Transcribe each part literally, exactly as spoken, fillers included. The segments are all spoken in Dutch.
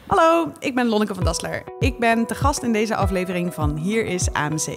Hallo, ik ben Lonneke van Dassler. Ik ben te gast in deze aflevering van Hier is A M C.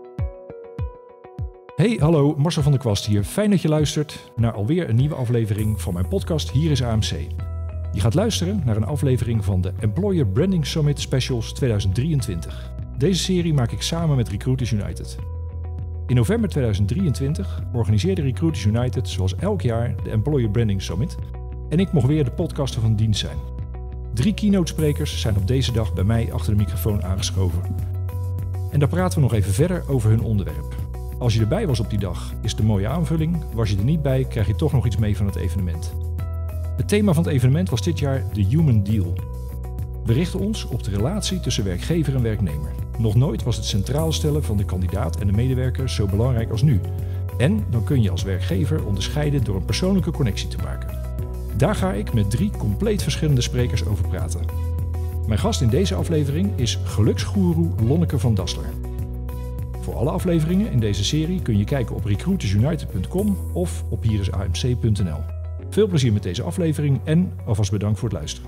Hey, hallo, Marcel van der Kwast hier. Fijn dat je luistert naar alweer een nieuwe aflevering van mijn podcast Hier is A M C. Je gaat luisteren naar een aflevering van de Employer Branding Summit Specials tweeduizend drieëntwintig. Deze serie maak ik samen met Recruiters United. In november tweeduizend drieëntwintig organiseerde Recruiters United zoals elk jaar de Employer Branding Summit en ik mocht weer de podcaster van dienst zijn. Drie keynote-sprekers zijn op deze dag bij mij achter de microfoon aangeschoven. En daar praten we nog even verder over hun onderwerp. Als je erbij was op die dag, is het een mooie aanvulling. Was je er niet bij, krijg je toch nog iets mee van het evenement. Het thema van het evenement was dit jaar de Human Deal. We richten ons op de relatie tussen werkgever en werknemer. Nog nooit was het centraal stellen van de kandidaat en de medewerker zo belangrijk als nu. En dan kun je als werkgever onderscheiden door een persoonlijke connectie te maken. Daar ga ik met drie compleet verschillende sprekers over praten. Mijn gast in deze aflevering is geluksgoeroe Lonneke van Dassler. Voor alle afleveringen in deze serie kun je kijken op recruiters united punt com of op hier is a m c punt n l. Veel plezier met deze aflevering en alvast bedankt voor het luisteren.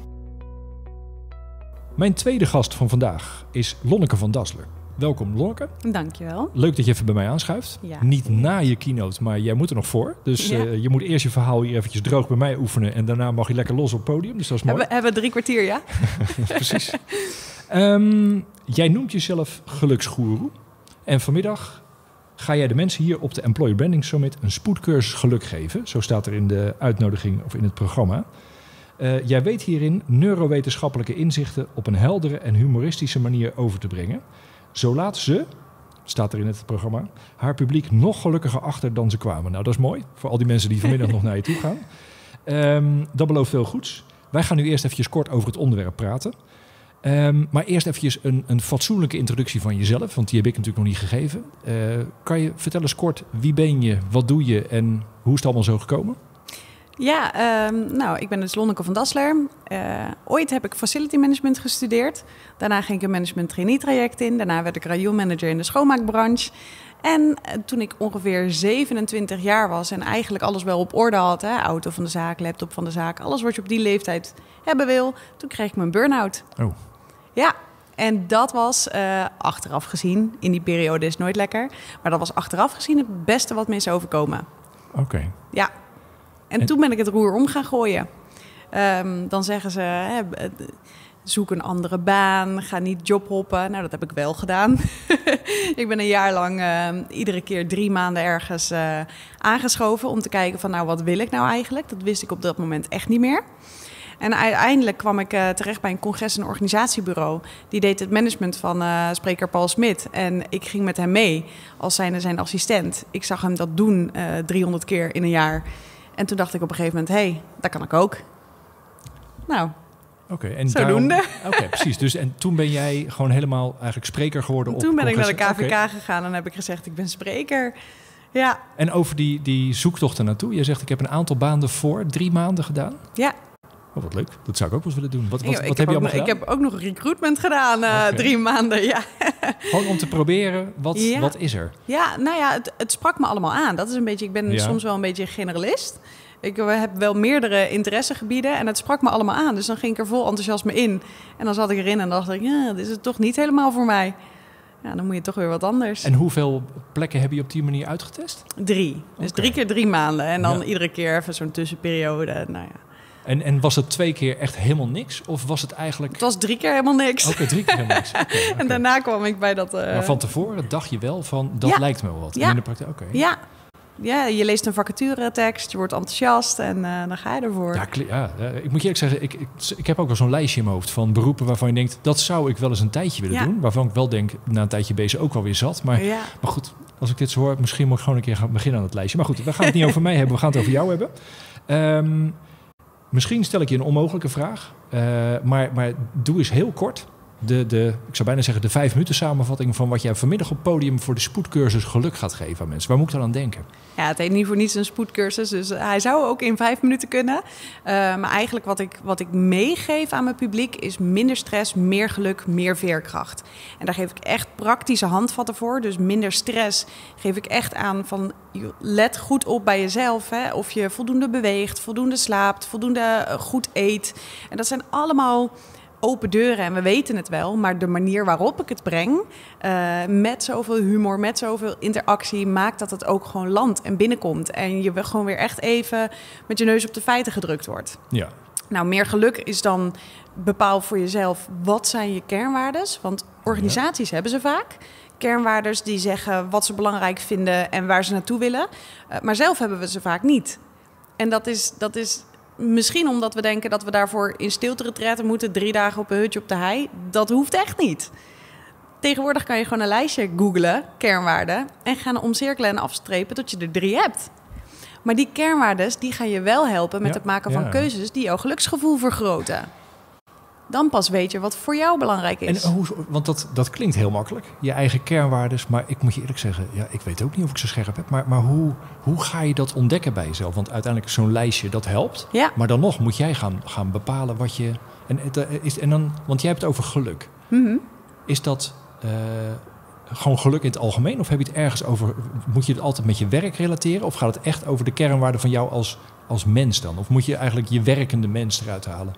Mijn tweede gast van vandaag is Lonneke van Dassler. Welkom Lonneke. Dankjewel. Leuk dat je even bij mij aanschuift. Ja. Niet na je keynote, maar jij moet er nog voor. Dus Ja. uh, je moet eerst je verhaal hier eventjes droog bij mij oefenen. En daarna mag je lekker los op het podium. Dus dat is mooi. Hebben, hebben we drie kwartier, ja? Precies. Um, jij noemt jezelf geluksgoeroe. En vanmiddag ga jij de mensen hier op de Employer Branding Summit een spoedcursus geluk geven. Zo staat er in de uitnodiging of in het programma. Uh, jij weet hierin neurowetenschappelijke inzichten op een heldere en humoristische manier over te brengen. Zo laat ze, staat er in het programma, haar publiek nog gelukkiger achter dan ze kwamen. Nou, dat is mooi voor al die mensen die vanmiddag nog naar je toe gaan. Um, dat belooft veel goeds. Wij gaan nu eerst eventjes kort over het onderwerp praten. Um, maar eerst eventjes een, een fatsoenlijke introductie van jezelf, want die heb ik natuurlijk nog niet gegeven. Uh, kan je vertellen eens kort, wie ben je, wat doe je en hoe is het allemaal zo gekomen? Ja, um, nou, ik ben dus Lonneke van Dassler. Uh, ooit heb ik facility management gestudeerd. Daarna ging ik een management trainee traject in. Daarna werd ik rayonmanager in de schoonmaakbranche. En uh, toen ik ongeveer zevenentwintig jaar was en eigenlijk alles wel op orde had, hè, auto van de zaak, laptop van de zaak, alles wat je op die leeftijd hebben wil, toen kreeg ik mijn burn-out. Oh. Ja, en dat was uh, achteraf gezien, in die periode is het nooit lekker, maar dat was achteraf gezien het beste wat me is overkomen. Oké. Okay. Ja. En, en toen ben ik het roer om gaan gooien. Um, dan zeggen ze, hè, zoek een andere baan, ga niet jobhoppen. Nou, dat heb ik wel gedaan. Ik ben een jaar lang uh, iedere keer drie maanden ergens uh, aangeschoven om te kijken van, nou, wat wil ik nou eigenlijk? Dat wist ik op dat moment echt niet meer. En uiteindelijk kwam ik uh, terecht bij een congres- en organisatiebureau. Die deed het management van uh, spreker Paul Smit. En ik ging met hem mee als zijnde zijn assistent. Ik zag hem dat doen uh, driehonderd keer in een jaar. En toen dacht ik op een gegeven moment, hé, hey, dat kan ik ook. Nou, okay, en zodoende. Daarom, Oké, okay, precies. Dus en toen ben jij gewoon helemaal eigenlijk spreker geworden? Toen op ben ik naar de K V K okay. gegaan en heb ik gezegd, ik ben spreker. Ja. En over die, die zoektocht ernaartoe. Je zegt, ik heb een aantal baanden voor drie maanden gedaan. Ja. Oh, wat leuk. Dat zou ik ook wel eens willen doen. Wat, wat, ik, wat ik heb je allemaal nog, gedaan? Ik heb ook nog recruitment gedaan, uh, okay. drie maanden, ja. Gewoon om te proberen, wat, ja. wat is er? Ja, nou ja, het, het sprak me allemaal aan. Dat is een beetje, ik ben ja. soms wel een beetje generalist. Ik heb wel meerdere interessegebieden en het sprak me allemaal aan. Dus dan ging ik er vol enthousiasme in. En dan zat ik erin en dacht ik, ja, dit is het toch niet helemaal voor mij. Ja, dan moet je toch weer wat anders. En hoeveel plekken heb je op die manier uitgetest? Drie. Dus okay. drie keer drie maanden. En dan ja. iedere keer even zo'n tussenperiode. Nou ja. En, en was het twee keer echt helemaal niks? Of was het eigenlijk... Het was drie keer helemaal niks. Oké, okay, drie keer helemaal niks. Okay, okay. En daarna kwam ik bij dat... Uh... Maar van tevoren dacht je wel van, dat ja. lijkt me wel wat. Ja. In de praktijk, okay. Ja. Ja, je leest een vacaturetekst, je wordt enthousiast en uh, dan ga je ervoor. Ja, ja, ik moet je eerlijk zeggen, ik, ik, ik heb ook wel zo'n lijstje in mijn hoofd van beroepen waarvan je denkt, dat zou ik wel eens een tijdje willen ja. doen. Waarvan ik wel denk, na een tijdje bezig ook wel weer zat. Maar, ja. maar goed, als ik dit zo hoor, misschien moet ik gewoon een keer gaan beginnen aan het lijstje. Maar goed, we gaan het niet over mij hebben, we gaan het over jou hebben. Um, misschien stel ik je een onmogelijke vraag, uh, maar, maar doe eens heel kort. De, de, ik zou bijna zeggen de vijf minuten samenvatting van wat jij vanmiddag op het podium voor de spoedcursus geluk gaat geven aan mensen. Waar moet ik dan aan denken? Ja, het heet niet voor niets een spoedcursus, dus hij zou ook in vijf minuten kunnen. Uh, maar eigenlijk wat ik, wat ik meegeef aan mijn publiek is minder stress, meer geluk, meer veerkracht. En daar geef ik echt praktische handvatten voor. Dus minder stress geef ik echt aan van let goed op bij jezelf. Hè? Of je voldoende beweegt, voldoende slaapt, voldoende goed eet. En dat zijn allemaal open deuren en we weten het wel. Maar de manier waarop ik het breng, uh, met zoveel humor, met zoveel interactie, maakt dat het ook gewoon landt en binnenkomt. En je gewoon weer echt even met je neus op de feiten gedrukt wordt. Ja. Nou, meer geluk is dan bepaal voor jezelf, wat zijn je kernwaardes? Want organisaties ja. hebben ze vaak. Kernwaardes die zeggen wat ze belangrijk vinden en waar ze naartoe willen. Uh, maar zelf hebben we ze vaak niet. En dat is, dat is misschien omdat we denken dat we daarvoor in stilte-retretten moeten, drie dagen op een hutje op de hei. Dat hoeft echt niet. Tegenwoordig kan je gewoon een lijstje googlen, kernwaarden, en gaan omcirkelen en afstrepen tot je er drie hebt. Maar die kernwaardes die gaan je wel helpen met ja, het maken van ja. keuzes die jouw geluksgevoel vergroten. Dan pas weet je wat voor jou belangrijk is. En hoe, want dat, dat klinkt heel makkelijk, je eigen kernwaardes. Maar ik moet je eerlijk zeggen, ja, ik weet ook niet of ik ze scherp heb. Maar, maar hoe, hoe ga je dat ontdekken bij jezelf? Want uiteindelijk zo'n lijstje, dat helpt. Ja. Maar dan nog moet jij gaan, gaan bepalen wat je... En, is, en dan, want jij hebt het over geluk. Mm-hmm. Is dat uh, gewoon geluk in het algemeen? Of heb je het ergens over... Moet je het altijd met je werk relateren? Of gaat het echt over de kernwaarden van jou als, als mens dan? Of moet je eigenlijk je werkende mens eruit halen?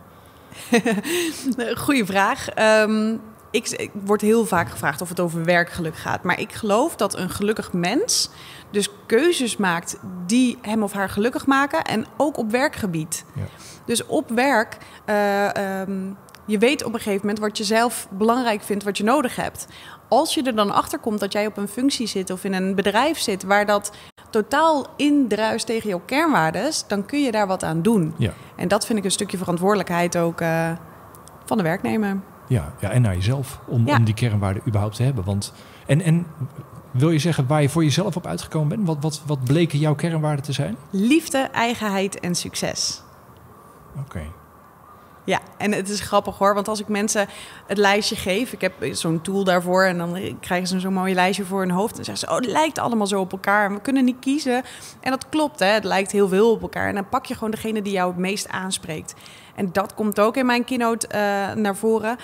Goeie vraag. Um, ik, ik word heel vaak gevraagd of het over werkgeluk gaat. Maar ik geloof dat een gelukkig mens dus keuzes maakt die hem of haar gelukkig maken. En ook op werkgebied. Ja. Dus op werk, uh, um, je weet op een gegeven moment wat je zelf belangrijk vindt, wat je nodig hebt. Als je er dan achter komt dat jij op een functie zit of in een bedrijf zit waar dat totaal indruist tegen jouw kernwaardes, dan kun je daar wat aan doen. Ja. En dat vind ik een stukje verantwoordelijkheid ook uh, van de werknemer. Ja, ja, en naar jezelf, om, ja. om die kernwaarden überhaupt te hebben. Want, en, en wil je zeggen waar je voor jezelf op uitgekomen bent? Wat, wat, wat bleken jouw kernwaarden te zijn? Liefde, eigenheid en succes. Oké. Okay. Ja, en het is grappig hoor, want als ik mensen het lijstje geef, ik heb zo'n tool daarvoor en dan krijgen ze zo'n mooi lijstje voor hun hoofd en zeggen ze, oh, het lijkt allemaal zo op elkaar en we kunnen niet kiezen. En dat klopt, hè, het lijkt heel veel op elkaar. En dan pak je gewoon degene die jou het meest aanspreekt. En dat komt ook in mijn keynote uh, naar voren.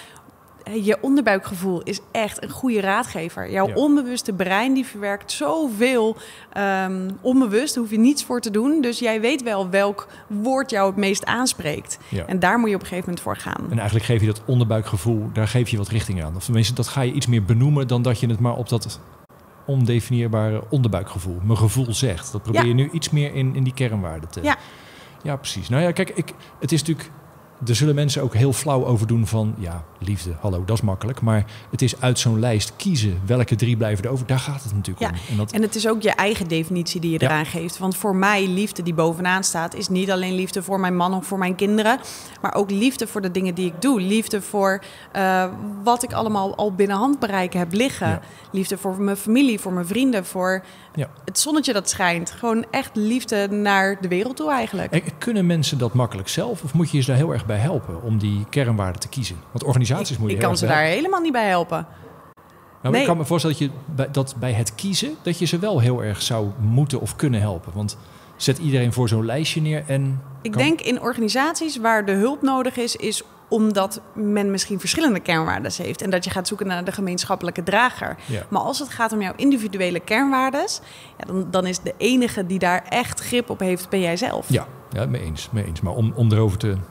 Je onderbuikgevoel is echt een goede raadgever. Jouw ja. onbewuste brein die verwerkt zoveel um, onbewust. Daar hoef je niets voor te doen. Dus jij weet wel welk woord jou het meest aanspreekt. Ja. En daar moet je op een gegeven moment voor gaan. En eigenlijk geef je dat onderbuikgevoel, daar geef je wat richting aan. Of tenminste, dat ga je iets meer benoemen dan dat je het maar op dat ondefinieerbare onderbuikgevoel, mijn gevoel zegt. Dat probeer ja. je nu iets meer in, in die kernwaarden te... Ja. Ja, precies. Nou ja, kijk, ik, het is natuurlijk... Er zullen mensen ook heel flauw over doen van... ja, liefde, hallo, dat is makkelijk. Maar het is uit zo'n lijst kiezen welke drie blijven er over. Daar gaat het natuurlijk ja, om. En, dat... en het is ook je eigen definitie die je ja. eraan geeft. Want voor mij, liefde die bovenaan staat... is niet alleen liefde voor mijn man of voor mijn kinderen... maar ook liefde voor de dingen die ik doe. Liefde voor uh, wat ik allemaal al binnen handbereik heb liggen. Ja. Liefde voor mijn familie, voor mijn vrienden... voor ja. het zonnetje dat schijnt. Gewoon echt liefde naar de wereld toe eigenlijk. En kunnen mensen dat makkelijk zelf? Of moet je je daar heel erg bij helpen om die kernwaarden te kiezen? Want organisaties ik, moet je Ik kan ze daar helpen. helemaal niet bij helpen. Nou, nee. Ik kan me voorstellen dat, je bij, dat bij het kiezen... dat je ze wel heel erg zou moeten of kunnen helpen. Want zet iedereen voor zo'n lijstje neer en... Ik kan... denk in organisaties waar de hulp nodig is... is omdat men misschien verschillende kernwaarden heeft... en dat je gaat zoeken naar de gemeenschappelijke drager. Ja. Maar als het gaat om jouw individuele kernwaarden... Ja, dan, dan is de enige die daar echt grip op heeft, ben jij zelf. Ja, ja mee eens, mee eens. Maar om, om erover te,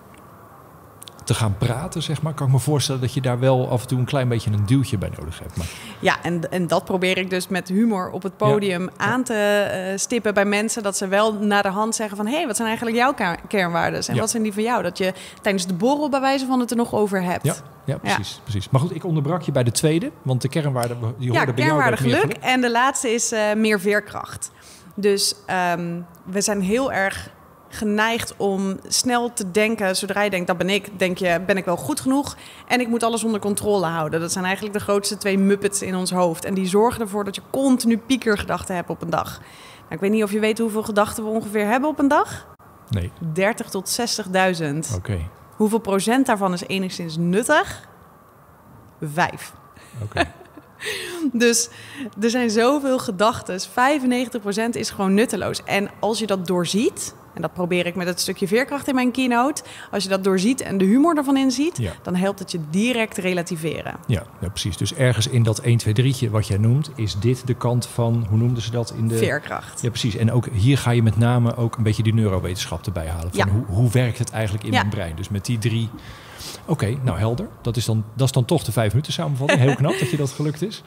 te gaan praten, zeg maar... kan ik me voorstellen dat je daar wel af en toe... een klein beetje een duwtje bij nodig hebt. Maar... Ja, en, en dat probeer ik dus met humor op het podium ja. aan te uh, stippen bij mensen... dat ze wel naar de hand zeggen van... hé, hey, wat zijn eigenlijk jouw kernwaarden? En ja. wat zijn die van jou? Dat je tijdens de borrel bij wijze van het er nog over hebt. Ja, ja, precies, ja. precies. Maar goed, ik onderbrak je bij de tweede. Want de kernwaarden, die hoorden ja, bij jou... Ja, kernwaarde geluk. geluk. En de laatste is uh, meer veerkracht. Dus um, we zijn heel erg... geneigd om snel te denken, zodra je denkt, dat ben ik, denk je, ben ik wel goed genoeg? En ik moet alles onder controle houden. Dat zijn eigenlijk de grootste twee muppets in ons hoofd. En die zorgen ervoor dat je continu piekergedachten hebt op een dag. Nou, ik weet niet of je weet hoeveel gedachten we ongeveer hebben op een dag? Nee. dertig tot zestigduizend. Oké. Okay. Hoeveel procent daarvan is enigszins nuttig? Vijf. Oké. Okay. Dus er zijn zoveel gedachten. vijfennegentig procent is gewoon nutteloos. En als je dat doorziet... En dat probeer ik met het stukje veerkracht in mijn keynote. Als je dat doorziet en de humor ervan inziet, ja. dan helpt het je direct relativeren. Ja, ja, precies. Dus ergens in dat een, twee, drietje wat jij noemt, is dit de kant van, hoe noemden ze dat? In de veerkracht. Ja, precies. En ook hier ga je met name ook een beetje die neurowetenschap erbij halen. Van ja. hoe, hoe werkt het eigenlijk in ja. mijn brein? Dus met die drie... Oké, okay, nou helder. Dat is, dan, dat is dan toch de vijf minuten samenvatting. Heel knap dat je dat gelukt is.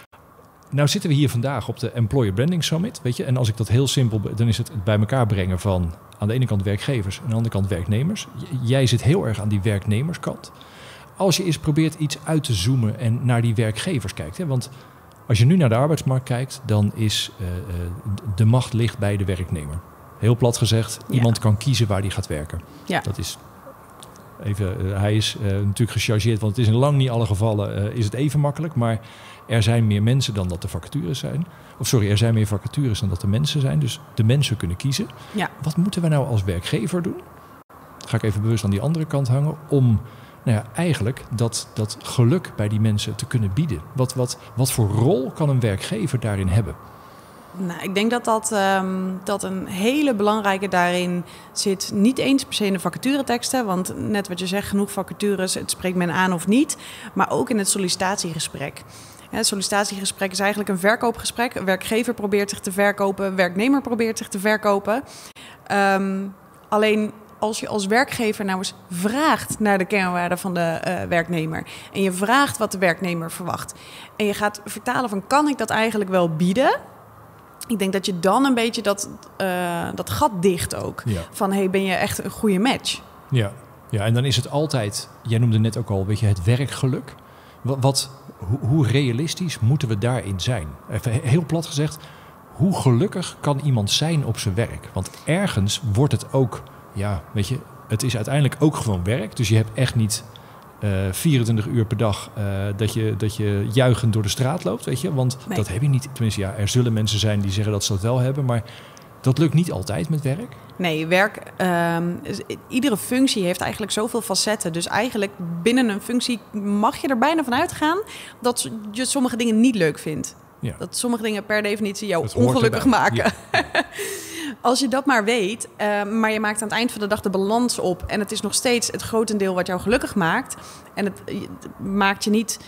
Nou zitten we hier vandaag op de Employer Branding Summit. Weet je? En als ik dat heel simpel... dan is het het bij elkaar brengen van aan de ene kant werkgevers... en aan de andere kant werknemers. J- jij zit heel erg aan die werknemerskant. Als je eens probeert iets uit te zoomen en naar die werkgevers kijkt. Hè? Want als je nu naar de arbeidsmarkt kijkt... dan is uh, de macht ligt bij de werknemer. Heel plat gezegd, ja. iemand kan kiezen waar hij gaat werken. Ja. Dat is... Even, uh, hij is uh, natuurlijk gechargeerd, want het is in lang niet alle gevallen uh, is het even makkelijk. Maar er zijn meer mensen dan dat er vacatures zijn. Of sorry, er zijn meer vacatures dan dat er mensen zijn. Dus de mensen kunnen kiezen. Ja. Wat moeten we nou als werkgever doen? Dat ga ik even bewust aan die andere kant hangen. Om nou ja, eigenlijk dat, dat geluk bij die mensen te kunnen bieden. Wat, wat, wat voor rol kan een werkgever daarin hebben? Nou, ik denk dat dat, um, dat een hele belangrijke daarin zit. Niet eens per se in de vacatureteksten. Want net wat je zegt, genoeg vacatures, het spreekt men aan of niet. Maar ook in het sollicitatiegesprek. Ja, het sollicitatiegesprek is eigenlijk een verkoopgesprek. Een werkgever probeert zich te verkopen. Een werknemer probeert zich te verkopen. Um, alleen... Als je als werkgever nou eens vraagt naar de kernwaarden van de uh, werknemer... en je vraagt wat de werknemer verwacht... en je gaat vertalen van kan ik dat eigenlijk wel bieden... Ik denk dat je dan een beetje dat, uh, dat gat dicht ook. Ja. Van hey, ben je echt een goede match? Ja. ja, en dan is het altijd... Jij noemde net ook al, weet je, het werkgeluk. Wat, wat, hoe, hoe realistisch moeten we daarin zijn? Even heel plat gezegd, hoe gelukkig kan iemand zijn op zijn werk? Want ergens wordt het ook... Ja, weet je, het is uiteindelijk ook gewoon werk. Dus je hebt echt niet uh, vierentwintig uur per dag uh, dat, je, dat je juichend door de straat loopt, weet je. Want nee. dat heb je niet. Tenminste, ja, er zullen mensen zijn die zeggen dat ze dat wel hebben. Maar dat lukt niet altijd met werk. Nee, werk... Um, iedere functie heeft eigenlijk zoveel facetten. Dus eigenlijk binnen een functie mag je er bijna van uitgaan dat je sommige dingen niet leuk vindt. Ja. Dat sommige dingen per definitie jou ongelukkig maken. Ja. Als je dat maar weet, uh, maar je maakt aan het eind van de dag de balans op... en het is nog steeds het grotendeel wat jou gelukkig maakt... en het, het maakt je niet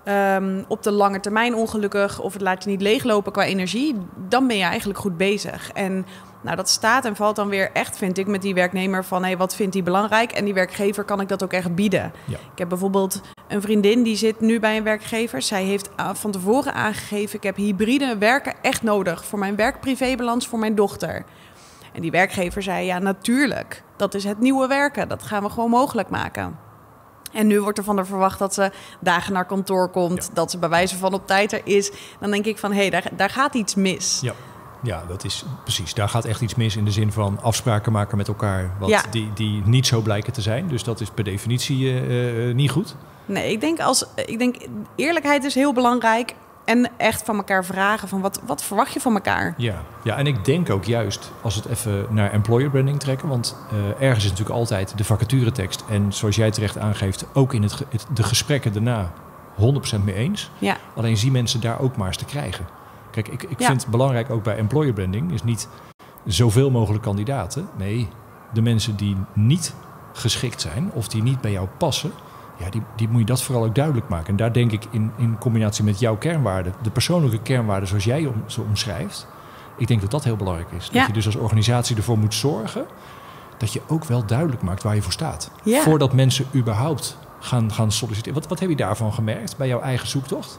um, op de lange termijn ongelukkig... of het laat je niet leeglopen qua energie... dan ben je eigenlijk goed bezig. En nou, dat staat en valt dan weer echt, vind ik, met die werknemer... van hey, wat vindt die belangrijk? En die werkgever kan ik dat ook echt bieden. Ja. Ik heb bijvoorbeeld een vriendin die zit nu bij een werkgever. Zij heeft van tevoren aangegeven... ik heb hybride werken echt nodig... voor mijn werk-privébalans, voor mijn dochter... En die werkgever zei, ja, natuurlijk. Dat is het nieuwe werken. Dat gaan we gewoon mogelijk maken. En nu wordt er van haar verwacht dat ze dagen naar kantoor komt. Ja. Dat ze bij wijze van op tijd er is. Dan denk ik van, hé, hey, daar, daar gaat iets mis. Ja. Ja, dat is precies. Daar gaat echt iets mis in de zin van afspraken maken met elkaar. Wat ja. die, die niet zo blijken te zijn. Dus dat is per definitie uh, uh, niet goed. Nee, ik denk, als, ik denk eerlijkheid is heel belangrijk. En echt van elkaar vragen van wat, wat verwacht je van elkaar? Ja. ja, en ik denk ook juist als we het even naar employer branding trekken. Want uh, ergens is natuurlijk altijd de vacaturetekst. En zoals jij terecht aangeeft, ook in het, het, de gesprekken daarna honderd procent mee eens. Ja. Alleen zien mensen daar ook maar eens te krijgen. Kijk, ik, ik ja. vind het belangrijk ook bij employer branding is niet zoveel mogelijk kandidaten. Nee, de mensen die niet geschikt zijn of die niet bij jou passen... Ja, die, die moet je dat vooral ook duidelijk maken. En daar denk ik in, in combinatie met jouw kernwaarden... de persoonlijke kernwaarden zoals jij om, ze omschrijft... ik denk dat dat heel belangrijk is. Ja. Dat je dus als organisatie ervoor moet zorgen... dat je ook wel duidelijk maakt waar je voor staat. Ja. Voordat mensen überhaupt gaan, gaan solliciteren. Wat, wat heb je daarvan gemerkt bij jouw eigen zoektocht?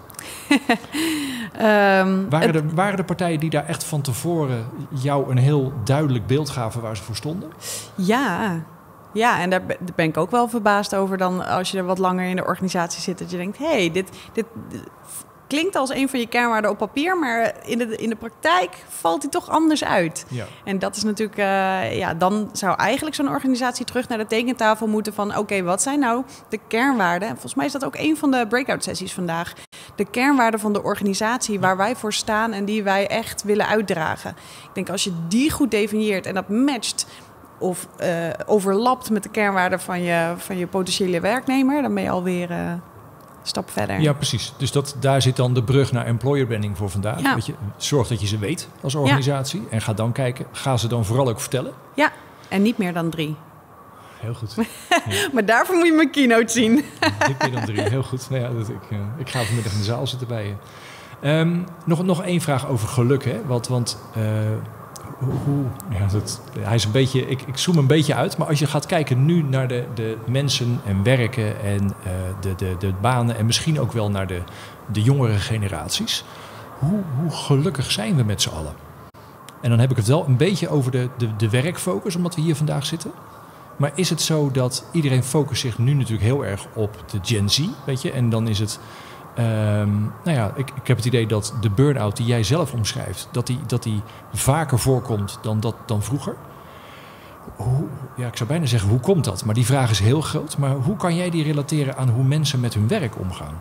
um, waren, er, waren er partijen die daar echt van tevoren... jou een heel duidelijk beeld gaven waar ze voor stonden? Ja... Ja, en daar ben ik ook wel verbaasd over dan als je er wat langer in de organisatie zit. Dat je denkt, hé, hey, dit, dit, dit klinkt als een van je kernwaarden op papier, maar in de, in de praktijk valt die toch anders uit. Ja. En dat is natuurlijk, uh, ja, dan zou eigenlijk zo'n organisatie terug naar de tekentafel moeten van, oké, okay, wat zijn nou de kernwaarden? En volgens mij is dat ook een van de breakout sessies vandaag. De kernwaarden van de organisatie waar wij voor staan en die wij echt willen uitdragen. Ik denk als je die goed definieert en dat matcht of uh, overlapt met de kernwaarden van je, van je potentiële werknemer, dan ben je alweer uh, een stap verder. Ja, precies. Dus dat, daar zit dan de brug naar employer branding voor vandaag. Ja. Weet je, zorg dat je ze weet als organisatie. Ja. En ga dan kijken, ga ze dan vooral ook vertellen. Ja. En niet meer dan drie. Heel goed. Ja. Maar daarvoor moet je mijn keynote zien. Niet meer dan drie, heel goed. Nou ja, dat, ik, uh, ik ga vanmiddag in de zaal zitten bij je. Um, nog, nog één vraag over geluk, hè? Want, want uh, hoe, hoe, ja, dat, hij is een beetje, ik, ik zoom een beetje uit, maar als je gaat kijken nu naar de, de mensen en werken en uh, de, de, de banen en misschien ook wel naar de, de jongere generaties, hoe, hoe gelukkig zijn we met z'n allen? En dan heb ik het wel een beetje over de, de, de werkfocus, omdat we hier vandaag zitten. Maar is het zo dat iedereen focust zich nu natuurlijk heel erg op de Gen Z, weet je? En dan is het, um, nou ja, ik, ik heb het idee dat de burn-out die jij zelf omschrijft, dat die, dat die vaker voorkomt dan, dat, dan vroeger. Hoe, ja, ik zou bijna zeggen, hoe komt dat? Maar die vraag is heel groot. Maar hoe kan jij die relateren aan hoe mensen met hun werk omgaan?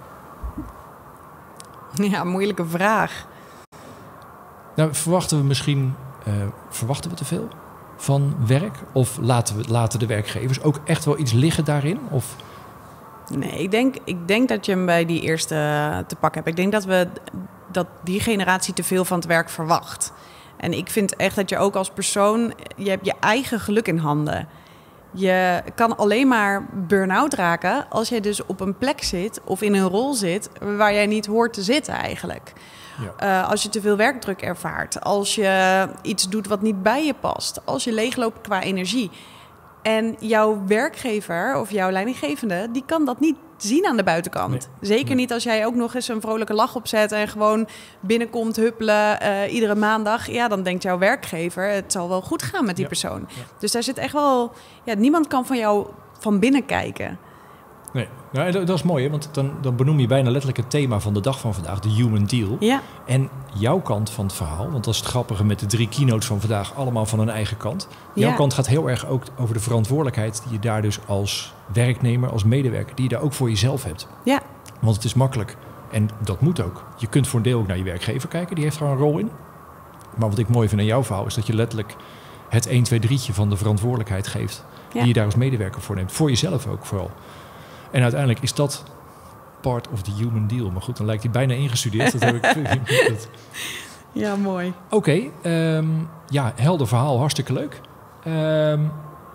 Ja, moeilijke vraag. Nou, verwachten we misschien, uh, verwachten we te veel van werk? Of laten, we, laten de werkgevers ook echt wel iets liggen daarin? Of... Nee, ik denk, ik denk dat je hem bij die eerste te pakken hebt. Ik denk dat, we, dat die generatie te veel van het werk verwacht. En ik vind echt dat je ook als persoon, je hebt je eigen geluk in handen. Je kan alleen maar burn-out raken als je dus op een plek zit of in een rol zit waar jij niet hoort te zitten eigenlijk. Ja. Uh, als je te veel werkdruk ervaart, als je iets doet wat niet bij je past, als je leegloopt qua energie. En jouw werkgever of jouw leidinggevende, die kan dat niet zien aan de buitenkant. Nee. Zeker nee. niet als jij ook nog eens een vrolijke lach opzet en gewoon binnenkomt huppelen uh, iedere maandag. Ja, dan denkt jouw werkgever, het zal wel goed gaan met die ja. persoon. Ja. Dus daar zit echt wel, ja, niemand kan van jou van binnen kijken. Nee, nou, dat is mooi, hè? Want dan, dan benoem je bijna letterlijk het thema van de dag van vandaag, de human deal. Ja. En jouw kant van het verhaal, want dat is het grappige met de drie keynotes van vandaag, allemaal van hun eigen kant. Jouw ja. kant gaat heel erg ook over de verantwoordelijkheid die je daar dus als werknemer, als medewerker, die je daar ook voor jezelf hebt. Ja. Want het is makkelijk en dat moet ook. Je kunt voor een deel ook naar je werkgever kijken, die heeft er een rol in. Maar wat ik mooi vind aan jouw verhaal is dat je letterlijk het één, twee, drietje van de verantwoordelijkheid geeft, ja. die je daar als medewerker voor neemt. Voor jezelf ook vooral. En uiteindelijk is dat part of the human deal. Maar goed, dan lijkt hij bijna ingestudeerd. Dat heb ik. Dat... Ja, mooi. Oké, okay, um, ja, helder verhaal, hartstikke leuk. Um,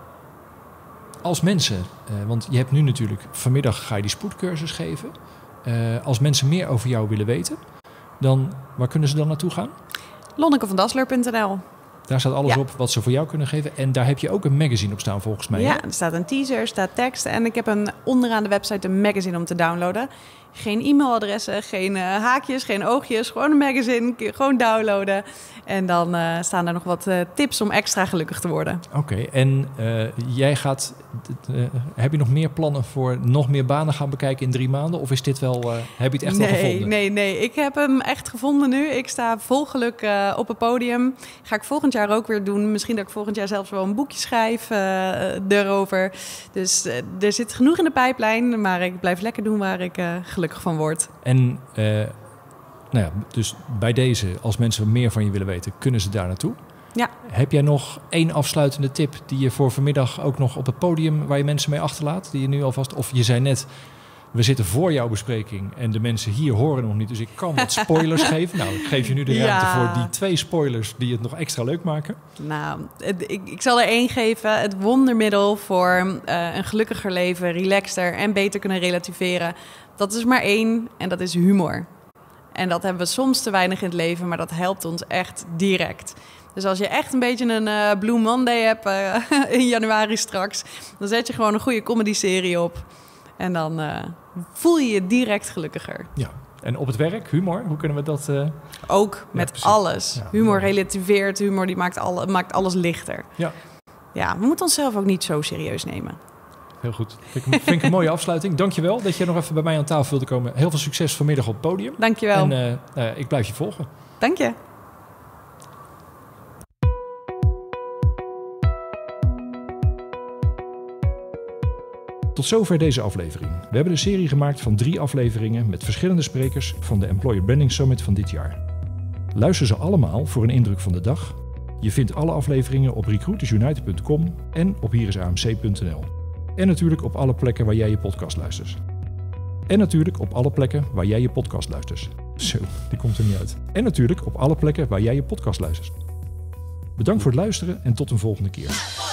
als mensen, uh, want je hebt nu natuurlijk, vanmiddag ga je die spoedcursus geven. Uh, als mensen meer over jou willen weten, dan waar kunnen ze dan naartoe gaan? Lonnekevandasler punt n l. Daar staat alles ja. op wat ze voor jou kunnen geven. En daar heb je ook een magazine op staan volgens mij. Ja, hè? er staat een teaser, er staat tekst. En ik heb een, onderaan de website een magazine om te downloaden. Geen e-mailadressen, geen uh, haakjes, geen oogjes. Gewoon een magazine, gewoon downloaden. En dan uh, staan er nog wat uh, tips om extra gelukkig te worden. Oké, okay, en uh, jij gaat... Uh, heb je nog meer plannen voor nog meer banen gaan bekijken in drie maanden? Of is dit wel... Uh, heb je het echt nee, al gevonden? Nee, nee. Ik heb hem echt gevonden nu. Ik sta vol geluk uh, op het podium. Ga ik volgend jaar ook weer doen. Misschien dat ik volgend jaar zelfs wel een boekje schrijf uh, erover. Dus uh, er zit genoeg in de pijplijn. Maar ik blijf lekker doen waar ik uh, gelukkig van word. En uh, nou ja, dus bij deze, als mensen meer van je willen weten, kunnen ze daar naartoe. Ja. Heb jij nog één afsluitende tip die je voor vanmiddag ook nog op het podium waar je mensen mee achterlaat? Die je nu alvast, of je zei net, we zitten voor jouw bespreking en de mensen hier horen nog niet, dus ik kan wat spoilers geven. Nou, ik geef je nu de ruimte ja. voor die twee spoilers die het nog extra leuk maken. Nou, ik, ik zal er één geven. Het wondermiddel voor uh, een gelukkiger leven, relaxter en beter kunnen relativeren. Dat is maar één en dat is humor. En dat hebben we soms te weinig in het leven, maar dat helpt ons echt direct. Dus als je echt een beetje een uh, Blue Monday hebt uh, in januari straks, dan zet je gewoon een goede comedy-serie op. En dan uh, voel je je direct gelukkiger. Ja, en op het werk, humor, hoe kunnen we dat... Uh... Ook met ja, alles. Ja, humor relativeert, humor die maakt, alle, maakt alles lichter. Ja. Ja, we moeten onszelf ook niet zo serieus nemen. Heel goed. Vind ik, vind ik een mooie afsluiting. Dankjewel dat je nog even bij mij aan tafel wilde komen. Heel veel succes vanmiddag op het podium. Dankjewel. En uh, uh, ik blijf je volgen. Dank je. Tot zover deze aflevering. We hebben een serie gemaakt van drie afleveringen met verschillende sprekers van de Employer Branding Summit van dit jaar. Luister ze allemaal voor een indruk van de dag. Je vindt alle afleveringen op recruiters united punt com en op hier is a m c punt n l. En natuurlijk op alle plekken waar jij je podcast luistert. En natuurlijk op alle plekken waar jij je podcast luistert. Zo, die komt er niet uit. En natuurlijk op alle plekken waar jij je podcast luistert. Bedankt voor het luisteren en tot een volgende keer.